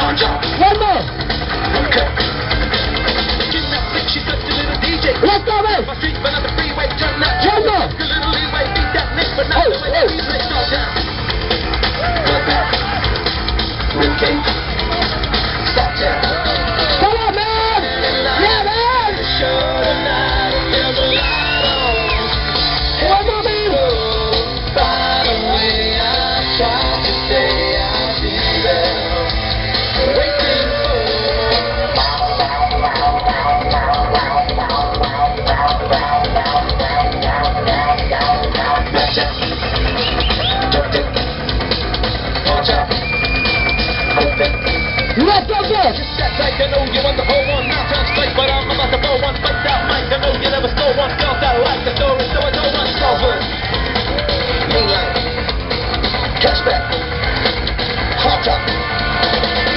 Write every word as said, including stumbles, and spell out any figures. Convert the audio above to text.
One more. Okay. She touched a little D J. Let's go, man. My street, but on the freeway, turn that. One more. A little leeway, beat that Nick, but not Oh, the way that oh. we play slow down. Good back. Rib cage. Stop down. Come on, man. Yeah, man. Show tonight, there's a light on. One more, man. By the way I tried to say I'll be there. Waiting for. Let's go, good. Just that like I know you want the whole one, now turn straight, but I'm about to blow one, spiked out mic. I know you never stole one, girls that like the story, so I don't want solvers. Mainline, catch back, hot top.